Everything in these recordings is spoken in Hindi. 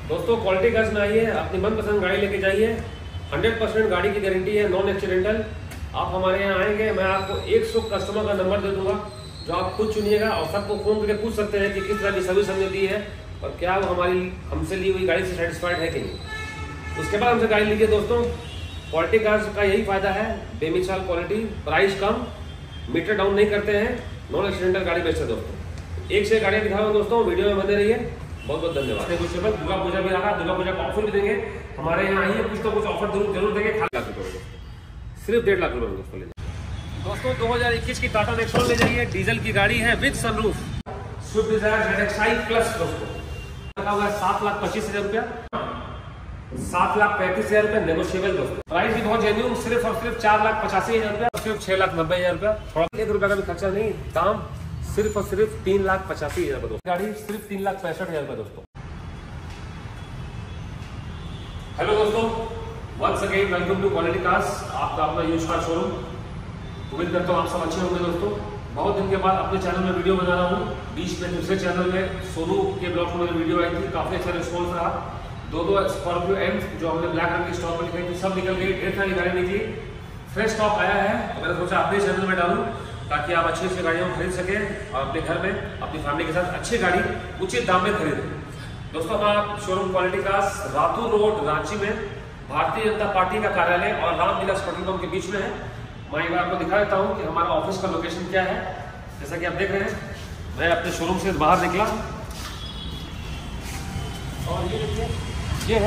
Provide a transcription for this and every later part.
दोस्तों क्वालिटी कार्स में आइए, अपनी मनपसंद गाड़ी लेके जाइए। 100% गाड़ी की गारंटी है, नॉन एक्सीडेंटल। आप हमारे यहाँ आएंगे, मैं आपको 100 कस्टमर का नंबर दे दूंगा जो आप खुद चुनिएगा और सबको फोन करके पूछ सकते हैं कि किस तरह की सर्विस हमने दी है और क्या वो हमारी हमसे ली हुई गाड़ी से सेटिस्फाइड है कि नहीं। उसके बाद हमसे गाड़ी लीजिए। दोस्तों क्वालिटी कार्स का यही फायदा है, बेमिसाल क्वालिटी, प्राइस कम, मीटर डाउन नहीं करते हैं, नॉन एक्सीडेंटल गाड़ी बेचते हैं। दोस्तों एक से गाड़ियाँ दिखाओ दोस्तों, वीडियो में बने रहिए। बहुत बहुत धन्यवाद। दुर्गा पूजा भी आ रहा है, दुर्गा पूजा का ऑफर भी देंगे। हमारे यहाँ आइए, कुछ तो कुछ ऑफर जरूर देंगे। खाली लाख रुपये सिर्फ 1.5 लाख रुपये में दोस्तों ले जाइए। दोस्तों 2021 की टाटा नेक्सॉन ले जाइए, डीजल की गाड़ी है with sunroof, Swift Dzire ZXi plus. दोस्तों लगा हुआ है 7,25,000 रुपया, 7,35,000 रुपये नेगोशिएबल। दोस्तों प्राइस भी बहुत जेन्युइन, सिर्फ और सिर्फ 4,85,000 रुपया, सिर्फ 6,90,000 रुपया, थोड़ा 1 रुपया का भी खर्चा नहीं। दाम सिर्फ और सिर्फ 3,85,000 रुपये। गाड़ी सिर्फ 3,65,000 रुपये। दोस्तों हेलो दोस्तों, once again welcome to Quality Cars, आपका अपना यूज कार शोरूम। उम्मीद करता हूँ आप सब अच्छे होंगे। दोस्तों बहुत दिन के बाद अपने चैनल में वीडियो बना रहा हूँ। बीच में दूसरे चैनल में सोनू के ब्लॉग में मेरी वीडियो आई थी, काफी अच्छा रिस्पॉन्स रहा। दो स्कॉर्पियो एम जो हमने ब्लैक रंग की स्टॉक में दिखाई थी, सब निकल गई। ढेर सारी गाड़ी निकली, फ्रेश स्टॉक आया है। मैंने सोचा अपने चैनल में डालूं ताकि आप अच्छी अच्छी गाड़ियाँ खरीद सकें और अपने घर में अपनी फैमिली के साथ अच्छी गाड़ी उचित दाम में खरीदें। दोस्तों हमारा showroom Quality Cars Ratu Road Ranchi में भारतीय जनता पार्टी का कार्यालय और रामविलास पेट्रोल पंप के बीच में है। मैं एक बार आपको दिखा देता हूँ कि हमारा ऑफिस का लोकेशन क्या है। जैसा कि आप देख रहे हैं, मैं अपने शोरूम से बाहर निकला और ये देखिए, ये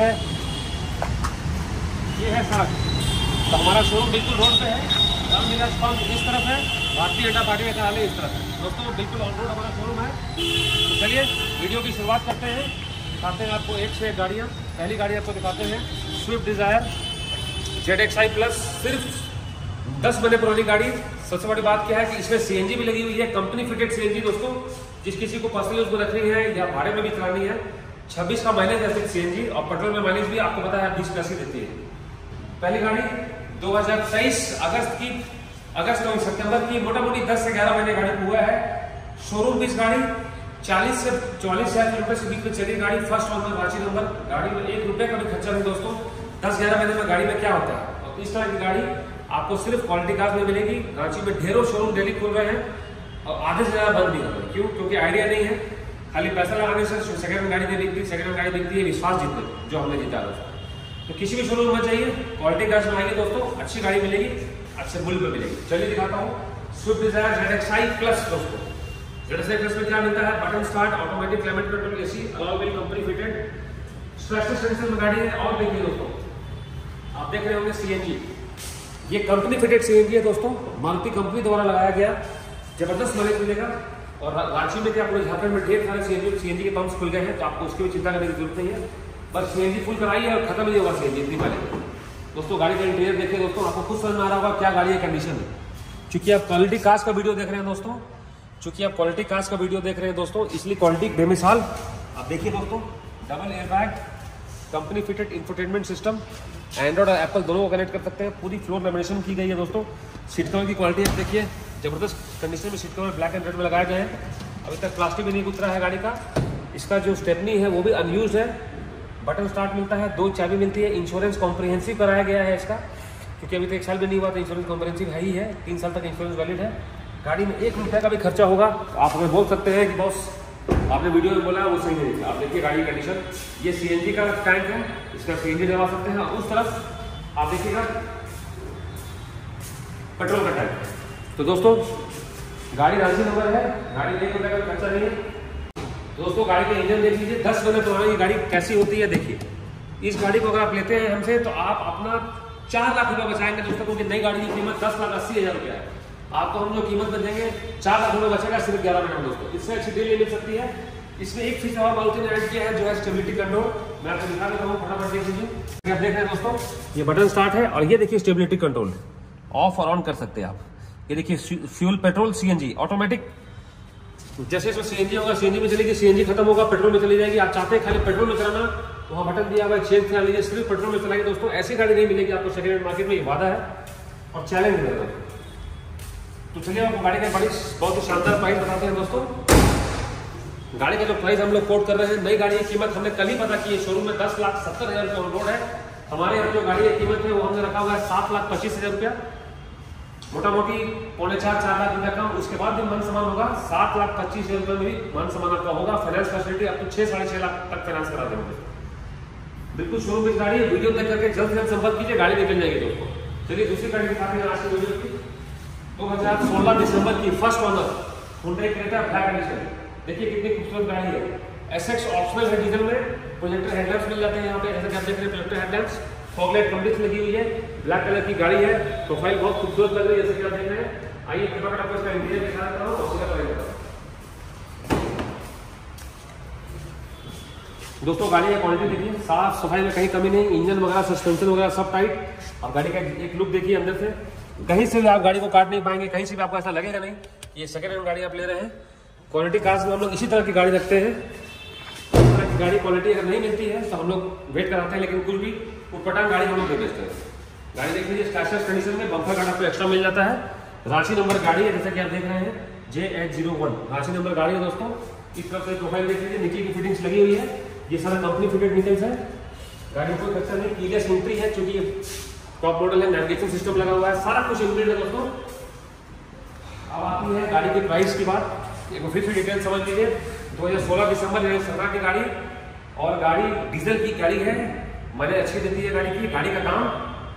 है सड़क। तो हमारा शोरूम बिल्कुल रोड पे है। रामविलास पंप इस तरफ है, भारतीय जनता पार्टी का कार्यालय इस तरफ है। दोस्तों बिल्कुल ऑन रोड हमारा शोरूम है। तो चलिए वीडियो की शुरुआत करते हैं, दिखाते हैं आपको एक से एक गाड़ियाँ। पहली गाड़ी आपको दिखाते हैं स्विफ्ट डिजायर ZXi प्लस, सिर्फ 10 महीने पुरानी गाड़ी। सबसे बड़ी बात क्या है कि इसमें CNG भी लगी हुई है, कंपनी फिटेड CNG। दोस्तों जिस किसी को पर्सनली उसको रखनी है या भाड़े में भी चलानी है, 26 का माइलेज है CNG, और पेट्रोल में माइलेज भी आपको पता है 20 देती है। पहली गाड़ी 2023 अगस्त और सितंबर की, मोटा मोटी 10 से 11 महीने गाड़ी हुआ है। शोरूम बीच गाड़ी 40 से 44,000 रुपए से बीच में चली गाड़ी। First owner, Ranchi number. गाड़ी में 1 रुपए का भी खर्चा नहीं। दोस्तों 10-11 महीने में गाड़ी में क्या होता है। और इस तरह की गाड़ी आपको सिर्फ क्वालिटी कार्स में मिलेगी। रांची में ढेरों शोरूम डेली खुल रहे हैं और आधे से ज्यादा बंद भी हो रहे। क्यों? क्योंकि आइडिया नहीं है, खाली पैसा लगाने से सेकंड हैंड गाड़ी नहीं बिकती। सेकंड हैंड गाड़ी बिकती है विश्वास जीतने, जो हमने जीता दोस्तों। तो किसी भी शोरूम में चाहिए, क्वालिटी कार्स में आएंगे दोस्तों, अच्छी गाड़ी मिलेगी, अच्छे मूल्य पे मिलेगी। चलिए दिखाता हूँ स्विफ्ट डिजायर ZXi प्लस। दोस्तों ZXi प्लस में क्या मिलता है? Button start, automatic climate control AC, alloy wheel company fitted, स्ट्रेस सेंसर में गाड़ी है। और देखिए दोस्तों, आप देख रहे होंगे CNG, ये कंपनी फिटेड CNG है दोस्तों, मारुति कंपनी द्वारा लगाया गया। जबरदस्त माइलेज मिलेगा। और रांची में क्या, पूरे झारखंड में ढेर सारे CNG के पंप्स खुल गए हैं, तो आपको उसकी भी चिंता करने की जरूरत नहीं है। बस CNG फुल कराइए और खत्म नहीं होगा CNG, इतनी माइलेज। दोस्तों गाड़ी का इंटीरियर देखिए दोस्तों, आपको खुद समझ में आ रहा होगा क्या गाड़ी है, कंडीशन है। चूंकि आप क्वालिटी कार्स का वीडियो देख रहे हैं दोस्तों, इसलिए क्वालिटी बेमिसाल। आप देखिए दोस्तों, double airbag, company fitted infotainment system, Android और एप्पल दोनों को कनेक्ट कर सकते हैं। पूरी फ्लोर लेमिनेशन की गई है दोस्तों। सीट कवर की क्वालिटी आप देखिए, जबरदस्त कंडीशन में seat cover black and red में लगाए गए हैं। अभी तक प्लास्टिक भी नहीं उतरा है गाड़ी का। इसका जो स्टेपनी है वो भी अनयूज है। बटन स्टार्ट मिलता है, 2 चाबी मिलती है। इंश्योरेंस कॉम्प्रिहेंसिव कराया गया है इसका, क्योंकि अभी तक 1 साल भी नहीं हुआ, तो इंश्योरेंस कॉम्प्रिहेंसिव है ही है। 3 साल तक इंश्योरेंस वैलिड है। गाड़ी में 1 रुपये का भी खर्चा होगा। आप हमें बोल सकते हैं कि बॉस आपने वीडियो में बोला वो सही नहीं है। आप देखिए गाड़ी कंडीशन, ये CNG का टैंक है, इसका CNG डलवा सकते हैं। उस तरफ आप देखिएगा पेट्रोल का टैंक। तो दोस्तों गाड़ी रांची नंबर है, गाड़ी 1 रुपये का खर्चा नहीं है। दोस्तों गाड़ी का इंजन देख लीजिए, 10 महीने पुरानी गाड़ी कैसी होती है देखिए। इस गाड़ी को अगर आप लेते हैं हमसे तो आप अपना 4 लाख रुपए बचाएंगे दोस्तों, क्योंकि नई गाड़ी की कीमत 10,80,000 रुपया है। आपको हम जो कीमत में देंगे 4 लाख रुपए बचेगा सिर्फ 11 महीने में दोस्तों। इससे अच्छी डील मिल सकती है। इसमें एक फीचर और मारुति ने ऐड किया है, जो है स्टेबिलिटी कंट्रोल। मैं आपको दिखा देता हूँ, फटाफट देख लीजिए। आप देख रहे हैं दोस्तों, ये बटन स्टार्ट है और ये देखिए स्टेबिलिटी कंट्रोल, ऑफ और ऑन कर सकते हैं आप। ये देखिए फ्यूल, पेट्रोल, CNG ऑटोमेटिक। जैसे इसमें CNG होगा, CNG में चलेगी, CNG खत्म होगा, पेट्रोल में चली जाएगी। आप चाहते हैं खाली पेट्रोल में चलाना, तो वहाँ बटन दिया हुआ है, चेंज करा लीजिए, सिर्फ पेट्रोल में चलाएंगे दोस्तों। ऐसी गाड़ी नहीं मिलेगी आपको सेकेंड हैंड मार्केट में, ये वादा है और चैलेंज मिलेगा। तो चलिए आपको गाड़ी का बड़ी बहुत ही शानदार प्राइस बताते हैं दोस्तों। गाड़ी का जो प्राइस हम लोग कोट कर रहे हैं, नई गाड़ी की कीमत हमने कल ही पता की है, शोरूम में 10,70,000 रुपये ऑन रोड है। हमारे यहाँ जो गाड़ी की कीमत है वो हमने रखा हुआ है 7,25,000 रुपया, मोटा मोटी 3.25-4 लाख रुपया कम। उसके बाद भी मान सम्मान होगा, 7,25,000 रुपये में भी मान सम्मान आपका होगा। फाइनेंस फैसिलिटी आप तो 6-6.5 लाख तक फाइनेंस करा देंगे। बिल्कुल शोरूम की गाड़ी है, वीडियो देख करके जल्द से जल्द संपर्क कीजिए, गाड़ी निकल जाएगी दोस्तों। चलिए दूसरी गाड़ी दिखाते हैं आज की वीडियो की। 2016 दिसंबर की first owner Hyundai Creta black edition. देखिए कितनी खूबसूरत गाड़ी है। SX ऑप्शनल है डीजल में, प्रोजेक्टर हेडलैम्प्स मिल जाते हैं यहाँ पे, जैसे कि आप देख रहे हैं प्रोजेक्टर हेडलैम्प्स, फॉगलाइट कंप्लीट लगी हुई है, ब्लैक कलर की गाड़ी है, प्रोफाइल बहुत खूबसूरत लग रही है जैसे कि आप देख रहे हैं। आइए फटाफट आपको इसका इंटीरियर दिखा देता हूँ और उसका प्राइस बताओ। दोस्तों गाड़ी का क्वालिटी देखिए, साफ सफाई में कहीं कमी नहीं, इंजन वगैरह सस्पेंशन वगैरह सब टाइट। और गाड़ी का एक लुक देखिए अंदर से, कहीं से भी आप गाड़ी को काट नहीं पाएंगे, कहीं से भी आपको ऐसा लगेगा नहीं ये सेकंड हैंड गाड़ी आप ले रहे हैं। क्वालिटी कार्स में हम लोग इसी तरह की गाड़ी रखते हैं। इस तरह की गाड़ी क्वालिटी अगर नहीं मिलती है तो हम लोग वेट कराते हैं, लेकिन कुछ भी उटपटांग गाड़ी हम लोग नहीं बेचते हैं। गाड़ी देख लीजिए स्क्रैचलेस कंडीशन में, बम्पर गार्ड आपको एक्स्ट्रा मिल जाता है। रांची नंबर गाड़ी है जैसे कि आप देख रहे हैं, J801 रांची नंबर गाड़ी है दोस्तों। इस तरफ से प्रोफाइल देख लीजिए, नीचे की फिटिंग्स लगी हुई है, ये सारा कंपनी फिटेड डिटेल्स है। गाड़ी में कोई खर्चा नहीं, कीलेस एंट्री है क्योंकि ये टॉप मॉडल है, नेविगेशन सिस्टम लगा हुआ है, सारा कुछ इंक्लूडेड है दोस्तों। अब आती है गाड़ी के प्राइस की बात, एक फिर से डिटेल समझ लीजिए। 2016 दिसंबर 2017 की गाड़ी, और गाड़ी डीजल की गाड़ी है, मैंने अच्छी देती है गाड़ी की। गाड़ी का दाम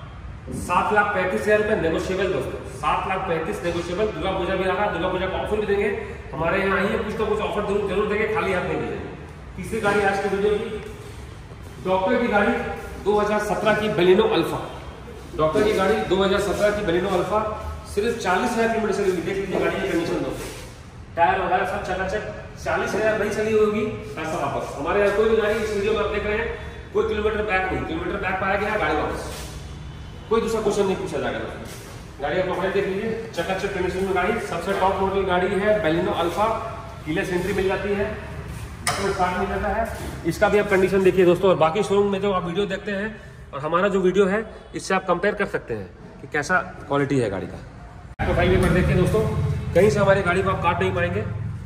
7,35,000 रुपये नेगोशिएबल दोस्तों, 7,35,000 नेगोशिएबल। दुर्गा पूजा भी आ रहा है, दुर्गा पूजा का ऑफर भी देंगे हमारे यहाँ। आइए कुछ तो कुछ ऑफर जरूर देंगे, खाली हाथ नहीं देंगे। तीसरी गाड़ी आज की वीडियो की, डॉक्टर की गाड़ी 2017 की बेलिनो अल्फा। डॉक्टर की गाड़ी 2017 की बेलिनो अल्फा, सिर्फ 40,000 किलोमीटर चली हुई। देख लीजिए गाड़ी की कंडीशन दोस्तों, टायर वगैरह सब चकाचक। 40,000 नहीं चली होगी, पैसा वापस। हमारे यहाँ कोई भी गाड़ी इस वीडियो में आप देख रहे हैं, कोई किलोमीटर बैक नहीं, किलोमीटर बैक पाया गया गाड़ी वापस, कोई दूसरा क्वेश्चन नहीं पूछा जाएगा। गाड़ी का प्रोफाइल देख लीजिए, चकाचक कंडीशन में गाड़ी, सबसे टॉप मॉडल गाड़ी है बेलिनो अल्फा। कीलेस एंट्री मिल जाती है, बटन स्टार्ट मिल जाता है। इसका भी आप कंडीशन देखिए दोस्तों। और बाकी शोरूम में जो आप वीडियो देखते हैं और हमारा जो वीडियो है, इससे आप कंपेयर कर सकते हैं कि कैसा क्वालिटी है गाड़ी का। प्रोफाइल पर देखिए दोस्तों, कहीं से हमारी गाड़ी को आप काट नहीं पाएंगे।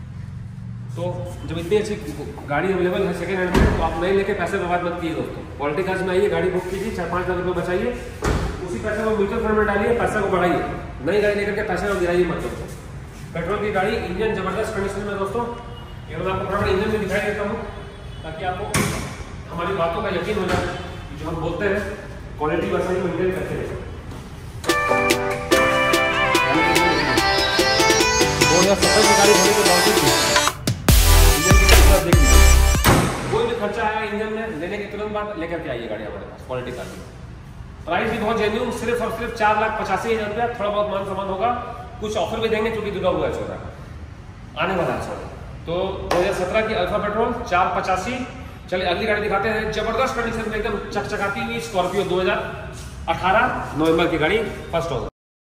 तो जब इतनी अच्छी गाड़ी अवेलेबल है सेकंड हैंड में, तो आप नई लेके पैसे बर्बाद मत कीजिए दोस्तों। क्वालिटी कार्स में आइए, गाड़ी बुक कीजिए, 4-5 लाख रुपये बचाइए, उसी पैसे को म्यूचुअल फंड में डालिए, पैसा को बढ़ाइए। नई गाड़ी लेकर के पैसे को गिराइए मत दोस्तों। पेट्रोल की गाड़ी, इंजन जबरदस्त कंडीशन में दोस्तों। ये मैं आपको फटाफट इंजन में दिखाई देता हूँ ताकि आपको हमारी बातों का यकीन हो जाए, जो हम बोलते हैं क्वालिटी वैसा ही मेंटेन करते हैं। 2017 की गाड़ी होने के बावजूद इंजन की खर्चा देख लीजिए, कोई भी खर्चा आया इंजन में, लेने के तुरंत बाद लेकर के आइए गाड़ी हमारे पास। क्वालिटी कार की प्राइस भी बहुत जेन्युइन, सिर्फ और सिर्फ 4,85,000 रुपया। थोड़ा बहुत मान सम्मान होगा, कुछ ऑफर भी देंगे क्योंकि दुर्गा पूजा चल रहा है, आने वाला है। तो 2017 की अल्फा पेट्रोल 4,85,000। चलिए अगली गाड़ी दिखाते हैं, जबरदस्त कंडीशन में एकदम चकचकाती हुई स्कॉर्पियो 2018 नवंबर की गाड़ी, फर्स्ट ओनर।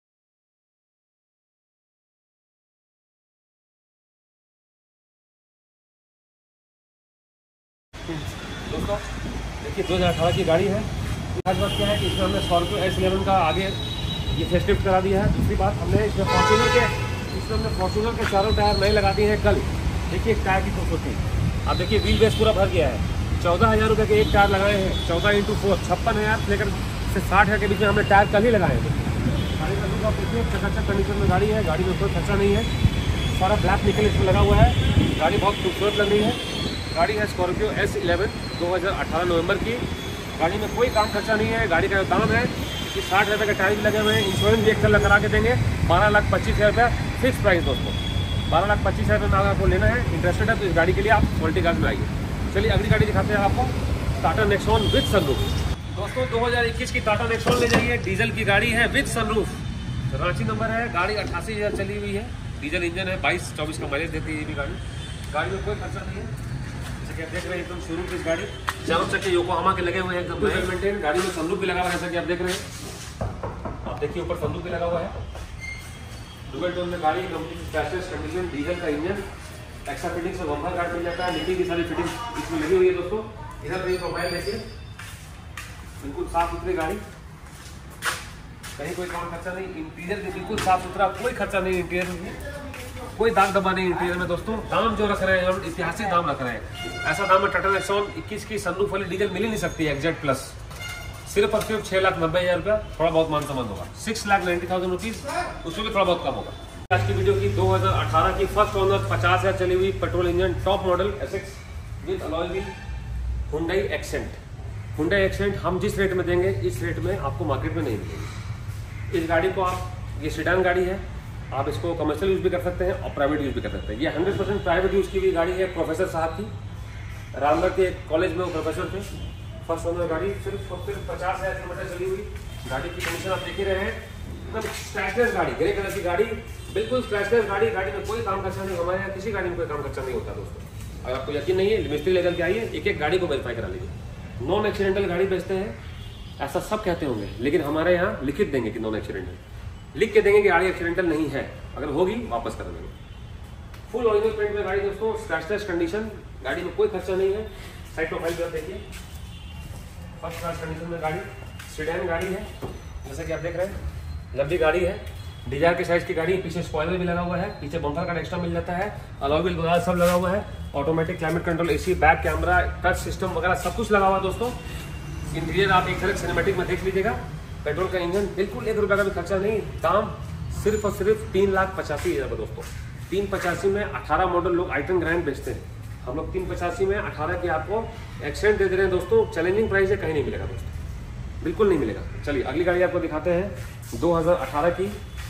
दोस्तों देखिए 2018 की गाड़ी है। खास बात क्या है कि इसमें हमने स्कॉर्पियो S11 का आगे ये फेस करा दिया है। दूसरी बात, हमने इसमें फॉर्च्यूनर के चारों टायर नए लगा दिए हैं कल। देखिए इस टायर की खूबसूरती, आप देखिए व्हील बेस पूरा भर गया है। 14,000 रुपये के एक टायर लगाए हैं, 14x4 56,000 लेकर से 60,000 के बीच में हमने टायर कल ही लगाए हैं। गाड़ी का लुक आप देखिए, चकाचक कंडीशन में गाड़ी है, गाड़ी में कोई खर्चा नहीं है, सारा ब्लैक निकल इसमें लगा हुआ है। गाड़ी बहुत खूबसूरत लग रही है। गाड़ी है स्कॉर्पियो S11 2018 नवंबर की। गाड़ी में कोई काम खर्चा नहीं है। गाड़ी का जो दाम है कि 60,000 रुपये के टायर भी लगे हुए हैं, इंश्योरेंस भी एक साल करा के देंगे। 12,25,000 रुपया फिक्स प्राइस दोस्तों, 12,25,000 रुपये में आपको लेना है। इंटरेस्टेड है तो इस गाड़ी के लिए आप क्वालिटी कार्स में आइए। चलिए अगली गाड़ी दिखाते हैं आपको, टाटा नेक्सॉन विद सनरूफ। दोस्तों 2021 की टाटा नेक्सॉन ले जाइए, डीजल की गाड़ी है विद सनरूफ। रांची नंबर है, गाड़ी 88,000 चली हुई है, डीजल इंजन है, 22-24 का माइलेज देती है ये भी गाड़ी। गाड़ी में कोई खर्चा नहीं है, जैसे कि आप देख रहे हैं एकदम शुरू की गाड़ी, चारों चक्के योकोहामा के लगे हुए हैं, एकदम वेल मेंटेन। गाड़ी में सनरूफ भी लगा हुआ है जैसा कि आप देख रहे हैं। आप देखिए ऊपर सनरूफ भी लगा हुआ है। डुअल टोन में गाड़ी, कंपनी की स्पेशलिस्ट कंडीशन, डीजल का इंजन, एक्स्ट्रा फिटिंग से बम्पर गार्ड मिल जाता है। नीचे की सारी फिटिंग इसमें लगी हुई है दोस्तों। इधर पे प्रोफाइल देखिए, बिल्कुल साफ सुथरी गाड़ी, कहीं कोई काम खर्चा नहीं। इंटीरियर भी बिल्कुल साफ सुथरा, कोई खर्चा नहीं इंटीरियर में। कोई दाग दबा नहीं इंटीरियर में दोस्तों। दाम जो रख रहे हैं हम ऐतिहासिक दाम रख रहे हैं। ऐसा दाम में टाटा नेक्सॉन 21 की सनरूफ वाली डीजल मिल ही नहीं सकती है एग्जैक्ट प्लस। सिर्फ और सिर्फ 6,90,000 रुपया, थोड़ा बहुत मान सम्मान होगा। 6,90,000 रुपीज, उसमें भी थोड़ा बहुत कम होगा। आज की वीडियो की 2018 की फर्स्ट ओनर 50,000 चली हुई petrol engine top model SX with alloy wheel Hyundai Xcent. Hyundai Xcent हम जिस रेट में देंगे इस रेट में आपको मार्केट में नहीं मिलेगी। इस गाड़ी को आप, ये सेडान गाड़ी है, आप इसको कमर्शियल यूज़ भी कर सकते हैं और प्राइवेट यूज़ भी कर सकते हैं। ये 100% प्राइवेट यूज़ की हुई गाड़ी है प्रोफेसर साहब की। रामगढ़ के कॉलेज में वो प्रोफेसर थे। फर्स्ट ओनर गाड़ी, सिर्फ 50,000 किलोमीटर चली हुई। गाड़ी की कंडीशन आप देख ही रहे हैं, एकदम स्क्रैचलेस गाड़ी, ग्रे कलर की गाड़ी, बिल्कुल स्क्रैचलेस गाड़ी। गाड़ी में कोई काम खर्चा नहीं, हमारे यहाँ किसी गाड़ी में कोई काम खर्चा नहीं होता दोस्तों। अगर आपको यकीन नहीं है, मिस्त्री लेकर के आइए, एक एक गाड़ी को वेरीफाई करा लीजिए। नॉन एक्सीडेंटल गाड़ी बेचते हैं ऐसा सब कहते होंगे, लेकिन हमारे यहाँ लिखित देंगे कि नॉन एक्सीडेंटल, लिख के देंगे कि गाड़ी एक्सीडेंटल नहीं है। अगर होगी वापस कर देंगे। फुल ओरिजिनल पेंट में गाड़ी दोस्तों, स्क्रैचलेस कंडीशन, गाड़ी में कोई खर्चा नहीं है। साइड प्रोफाइल पर देखिए, फर्स्ट क्लास कंडीशन में गाड़ी, सेडान गाड़ी है जैसा कि आप देख रहे हैं। लंबी गाड़ी है, डिजायर के साइज की गाड़ी। पीछे स्पॉइलर भी लगा हुआ है, पीछे बम्पर का एक्स्ट्रा मिल जाता है, अलॉय व्हील वगैरह सब लगा हुआ है, automatic climate control, AC, back camera, touch system वगैरह सब कुछ लगा हुआ है दोस्तों। इंटीरियर आप एक तरह सिनेमेटिक में देख लीजिएगा। पेट्रोल का इंजन, बिल्कुल 1 रुपये का भी खर्चा नहीं। दाम सिर्फ और सिर्फ 3,85,000 का दोस्तों। 385 में 18 मॉडल लोग आइटन ग्रैंड बेचते हैं, हम लोग 385 में 18 की आपको एक्सेंट दे रहे हैं दोस्तों। चैलेंजिंग प्राइस है, कहीं नहीं मिलेगा दोस्तों, बिल्कुल नहीं मिलेगा। चलिए अगली गाड़ी आपको दिखाते हैं। 2018 की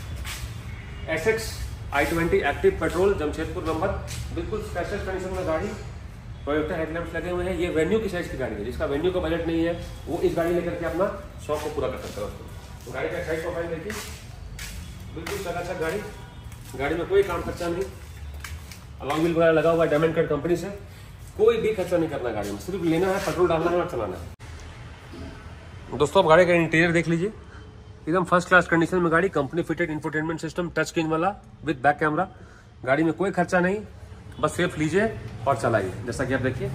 SX i20 active petrol, Jamshedpur number, बिल्कुल स्पेशल कंडीशन में गाड़ी। टोयोटा हेडलैम्प्स लगे हुए हैं। ये वेन्यू की साइज की गाड़ी है, जिसका वेन्यू का बजट नहीं है वो इस गाड़ी लेकर के अपना शौक को पूरा कर सकता है दोस्तों। तो गाड़ी का साइज प्रोफाइल देखिए, बिल्कुल चकाचक गाड़ी, गाड़ी में कोई काम खर्चा नहीं। अलॉय व्हील वगैरह लगा हुआ है डायमंड कट कंपनी से, कोई भी खर्चा नहीं करना गाड़ी में, सिर्फ लेना है, पेट्रोल डालना है और चलाना है दोस्तों। आप गाड़ी का इंटीरियर देख लीजिए, एकदम फर्स्ट क्लास कंडीशन में गाड़ी, company fitted infotainment system, touch screen वाला विद बैक कैमरा। गाड़ी में कोई खर्चा नहीं, बस सिर्फ लीजिए और चलाइए। जैसा कि आप देखिए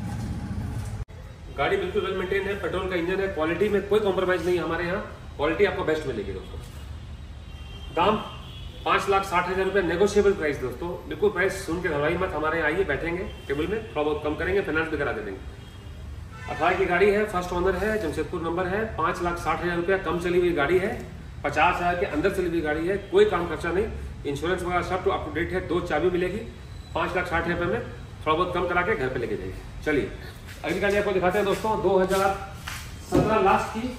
गाड़ी बिल्कुल वेल मेंटेन है, पेट्रोल का इंजन है, क्वालिटी में कोई कॉम्प्रोमाइज नहीं है। हमारे यहाँ क्वालिटी आपको बेस्ट मिलेगी दोस्तों। दाम 5,60,000 रुपये, नेगोशिएबल प्राइस दोस्तों। बिल्कुल प्राइस सुन के घबराइए मत, हमारे यहाँ आइए, बैठेंगे टेबल में, थोड़ा बहुत कम करेंगे, फाइनेंस भी करा दे देंगे। 18 की गाड़ी है, फर्स्ट ओनर है, जमशेदपुर नंबर है, 5,60,000 रुपया कम चली हुई गाड़ी है, 50,000 के अंदर चली हुई गाड़ी है, कोई काम खर्चा नहीं, इंश्योरेंस वगैरह सब अप टू डेट है। 2 चाबी मिलेगी, 5,60,000 रुपये में थोड़ा बहुत कम करा के घर पे लेके जाइए। चलिए अगली गाड़ी आपको दिखाते हैं दोस्तों। 2017 लास्ट की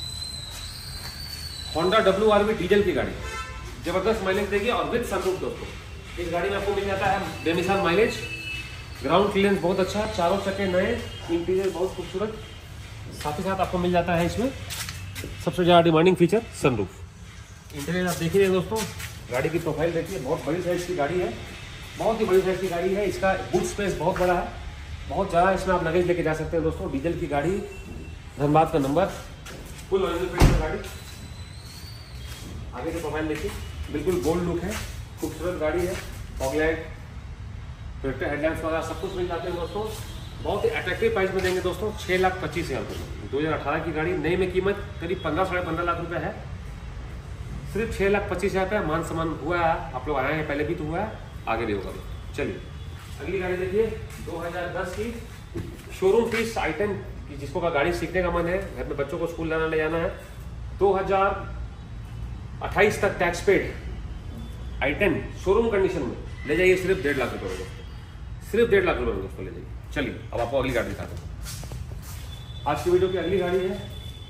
होंडा WRV डीजल की गाड़ी, जबरदस्त माइलेज देगी और विद सनरूफ दोस्तों। इस गाड़ी में आपको मिल जाता है बेमिसाल माइलेज, ग्राउंड क्लियरेंस बहुत अच्छा, चारों चक्के नए, इंटीरियर बहुत खूबसूरत, साथ ही साथ आपको मिल जाता है इसमें सबसे ज़्यादा डिमांडिंग फीचर सनरूफ। इंटीरियर आप देखिए दोस्तों, गाड़ी की प्रोफाइल देखिए, बहुत बड़ी साइज की गाड़ी है, बहुत ही बड़ी साइज की गाड़ी है। इसका बूट स्पेस बहुत बड़ा है, बहुत ज़्यादा, इसमें आप लगेज लेके जा सकते हैं दोस्तों। डीजल की गाड़ी, धनबाद का नंबर, फुल ओरिजिनल पेंट गाड़ी। आगे की प्रोफाइल देखिए, बिल्कुल गोल्ड लुक है, खूबसूरत गाड़ी है। फॉगलाइट, टोयोटा हेडलैम्प्स वगैरह सब कुछ मिल जाते हैं दोस्तों। बहुत ही अट्रैक्टिव प्राइस में देंगे दोस्तों, 6,25,000 रुपये। 2018 की गाड़ी, नई में कीमत करीब 15-15.5 लाख रुपये है, सिर्फ 6,25,000 रुपये। मान सम्मान हुआ है, आप लोग आए हैं, पहले भी तो हुआ है, आगे भी होगा। चलिए अगली गाड़ी देखिए, 2010 की शोरूम पीस i10 की, जिसको का गाड़ी सीखने का मन है, घर में बच्चों को स्कूल लाना ले जाना है, 2028 तक tax paid i10 showroom condition में ले जाइए, सिर्फ 1.5 लाख रुपये में दोस्तों, सिर्फ 1.5 लाख रुपये में दोस्तों ले जाइए। चलिए अब आपको अगली गाड़ी दिखाता हूँ। आज की वीडियो की अगली गाड़ी है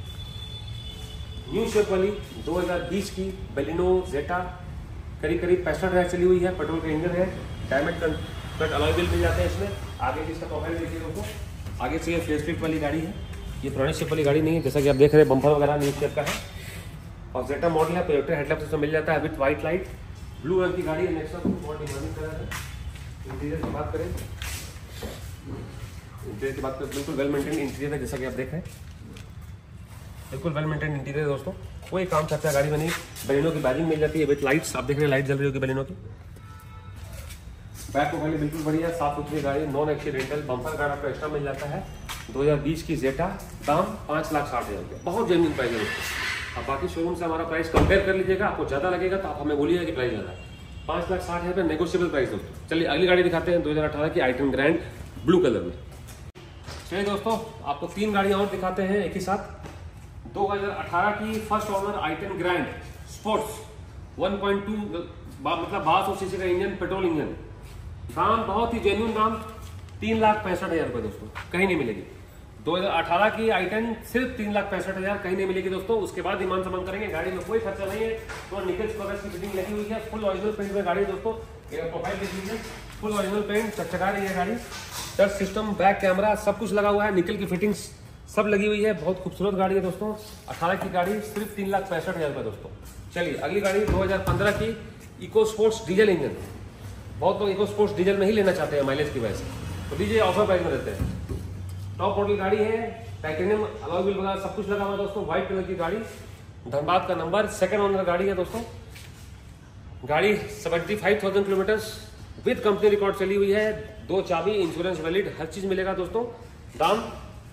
न्यू शेप वाली 2020 की बेलिनो जेटा, करीब 65,000 चली हुई है, पेट्रोल का इंजन है, डायमंड कट अलॉय व्हील मिल जाते हैं इसमें। आगे की इसका प्रोफाइल देखिए दोस्तों, आगे से ये फेसलिफ्ट वाली गाड़ी है, ये पुरानी शेप वाली गाड़ी नहीं है, जैसा कि आप देख रहे हैं, बम्पर वगैरह न्यू शेप का है और जेटा मॉडल है। टोयोटा हेडलैम्प से मिल जाता है विथ वाइट लाइट, ब्लू रंग की गाड़ी है, नेक्स्ट बहुत डिमांडिंग कलर है। इंटीरियर की बात करें, इंटीरियर की बात करें, बिल्कुल वेल मेंटेन इंटीरियर है, जैसा कि आप देख रहे हैं, बिल्कुल वेल मेंटेन इंटीरियर दोस्तों, कोई काम खर्चा गाड़ी में नहीं। बेलिनो की बैजिंग मिल जाती है विथ लाइट्स, आप देख रहे हैं लाइट जल रही होगी बेलिनो की। बैक प्रोफाइल बिल्कुल बढ़िया, साफ सुथरी गाड़ी, नॉन एक्सीडेंटल, बम्पर गार्ड आपको एक्स्ट्रा मिल जाता है। 2020 की जेटा, दाम 5,60,000 रुपये, बहुत जेन्युइन प्राइस है दोस्तों। अब बाकी शोरूम से हमारा प्राइस कंपेयर कर लीजिएगा, आपको ज़्यादा लगेगा तो आप हमें बोलिएगा कि प्राइस ज़्यादा है, 5,60,000 नेगोशिएबल प्राइस दोस्तों। चलिए अगली गाड़ी दिखाते हैं 2018 की i10 ग्रैंड ब्लू कलर में। चलिए दोस्तों आपको 3 गाड़ियां और दिखाते हैं एक ही साथ। 2018 की first owner i10 grand sports 1.2 मतलब 1200 सीसी का इंजन, पेट्रोल इंजन। दाम बहुत ही जेन्युइन दाम 3,65,000 रुपये दोस्तों, कहीं नहीं मिलेगी। 2018 की i10 सिर्फ 3,65,000, कहीं नहीं मिलेगी दोस्तों। उसके बाद डिमांड सम्मान करेंगे, गाड़ी में कोई खर्चा नहीं है। तो निकल स्कॉर्पियो की फिटिंग लगी हुई है, फुल ओरिजिनल पेंट में गाड़ी दोस्तों। प्रोफाइल देख लीजिए, फुल ओरिजिनल पेंट, चकचका रही है गाड़ी। टच सिस्टम, बैक कैमरा सब कुछ लगा हुआ है, निकल की फिटिंग सब लगी हुई है। बहुत खूबसूरत गाड़ी है दोस्तों। 18 की गाड़ी सिर्फ 3,65,000 रुपये दोस्तों। चलिए अगली गाड़ी 2015 की इको स्पोर्ट्स डीजल इंजन। बहुत लोग इको स्पोर्ट्स डीजल नहीं लेना चाहते हैं माइलेज की वजह से, तो डीजल ऑफर प्राइस में देते हैं। टॉप मॉडल गाड़ी है, टाइटेनियम अलॉय व्हील वगैरह सब कुछ लगा हुआ है दोस्तों। व्हाइट कलर की गाड़ी, धनबाद का नंबर, सेकंड ओनर गाड़ी है दोस्तों। गाड़ी 75,000 किलोमीटर विद कंपनी रिकॉर्ड चली हुई है। 2 चाबी, इंश्योरेंस वैलिड, हर चीज मिलेगा दोस्तों। दाम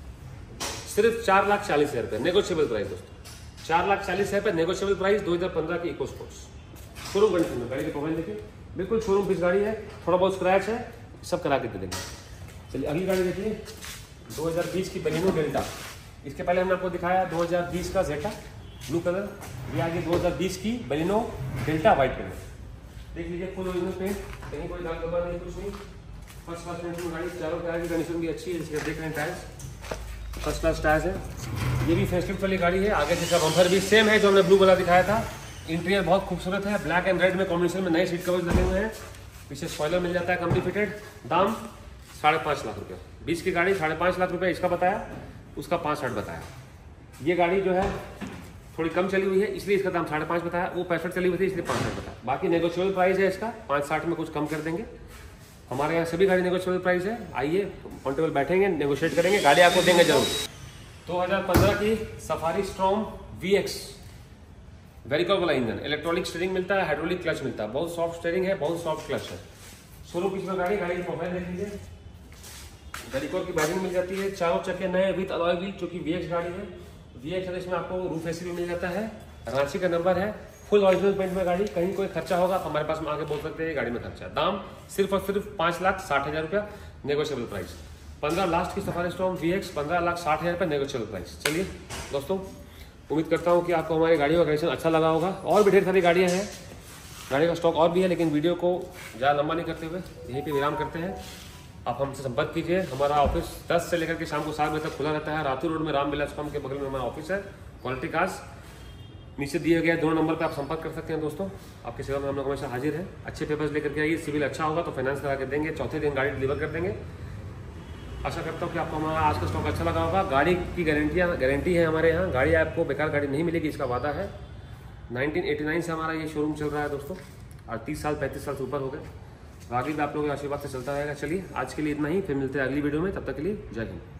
सिर्फ 4,40,000 रुपये, नेगोशिएबल प्राइस दोस्तों। 4,40,000 रुपये नेगोशिएबल प्राइस। 2015 की इको स्पोर्ट्स शोरूम कंडीशन में। गाड़ी की प्रोफाइल देखिए, बिल्कुल शोरूम पीस गाड़ी है, थोड़ा बहुत स्क्रैच है, सब करा के दे देंगे। चलिए अगली गाड़ी देखिए 2020 की बलिनो डेल्टा। इसके पहले हमने आपको दिखाया 2020 का जेटा ब्लू कलर, ये आगे 2020 की बलिनो डेल्टा व्हाइट कलर। देख लीजिए फुल ओरिजिनल पेंट, कहीं कोई दाग धब्बा नहीं, कुछ नहीं। फर्स्ट क्लास पेंट में गाड़ी, चारों टायर की कंडीशन भी अच्छी है, जिसके देख रहे हैं टायर्स फर्स्ट क्लास टायर्स है। ये भी फेसलिफ्ट वाली गाड़ी है, आगे से बम्पर भी सेम है जो हमने ब्लू वाला दिखाया था। इंटीरियर बहुत खूबसूरत है, ब्लैक एंड रेड में कॉम्बिनेशन में नए सीट कवर्स लगे हुए हैं। पीछे स्पॉइलर मिल जाता है कंपनी फिटेड। दाम 5.5 लाख रुपये। 20 की गाड़ी 5.5 लाख रुपये इसका बताया, उसका 65 बताया। ये गाड़ी जो है थोड़ी कम चली हुई है, इसलिए इसका दाम 5.5 बताया। वो 65 चली हुई थी, इसलिए 65 बताया। बाकी नेगोशिएबल प्राइस है इसका, 5.60 में कुछ कम कर देंगे। हमारे यहाँ सभी गाड़ी नेगोशिएबल प्राइस है। आइए काउंटेबल बैठेंगे, नेगोशिएट करेंगे, गाड़ी आपको देंगे जरूर। 2015 की सफारी स्ट्रॉम VX वेरिकॉल वाला इंजन, इलेक्ट्रॉनिक स्टीयरिंग मिलता है, हाइड्रोलिक क्लच मिलता है। बहुत सॉफ्ट स्टीयरिंग है, बहुत सॉफ्ट क्लच है। शोरूम पीछे में गाड़ी की प्रोफाइल देख लीजिए, वेरिकॉल की बैरिंग मिल जाती है। चारों चक्के नए विद अलॉय व्हील, क्योंकि VX गाड़ी है। VX है, इसमें आपको रूफ एसी भी मिल जाता है। रांची का नंबर है, फुल ओरिजिनल पेंट में गाड़ी। कहीं कोई खर्चा होगा तो हमारे पास में आगे बोल सकते हैं गाड़ी में खर्चा। दाम सिर्फ और सिर्फ 5,60,000 रुपया, नेगोशिएबल प्राइस। 15 लास्ट की सफारी स्टॉर्म VX 15,60,000 रुपये, नेगोशिएबल प्राइस। चलिए दोस्तों, उम्मीद करता हूँ कि आपको हमारी गाड़ियों का कलेक्शन अच्छा लगा होगा। और भी ढेर सारी गाड़ियाँ हैं, गाड़ी का स्टॉक और भी है, लेकिन वीडियो को ज़्यादा लंबा नहीं करते हुए यहीं पे विराम करते हैं। आप हमसे संपर्क कीजिए। हमारा ऑफिस 10 से लेकर के शाम को 7 बजे तक खुला रहता है। रातू रोड में रामविलास फार्म के बगल में हमारा ऑफिस है। क्वालिटी कार्स नीचे दिए गए 2 नंबर पर आप संपर्क कर सकते हैं दोस्तों। आपकी सेवा में हम लोग हमेशा हाजिर है। अच्छे पेपर्स लेकर के आइए, सिविल अच्छा होगा तो फाइनेंस करा के देंगे, चौथे दिन गाड़ी डिलीवर कर देंगे। आशा करता हूँ कि आपको हमारा आज का स्टॉक अच्छा लगा होगा। गाड़ी की गारंटी है हमारे यहाँ, गाड़ी आपको बेकार गाड़ी नहीं मिलेगी, इसका वादा है। 1989 से हमारा ये शोरूम चल रहा है दोस्तों, और 30 साल 35 साल से ऊपर हो गए। आगे भी आप लोगों के आशीर्वाद से चलता रहेगा। चलिए आज के लिए इतना ही, फिर मिलते हैं अगली वीडियो में। तब तक के लिए जय हिंद।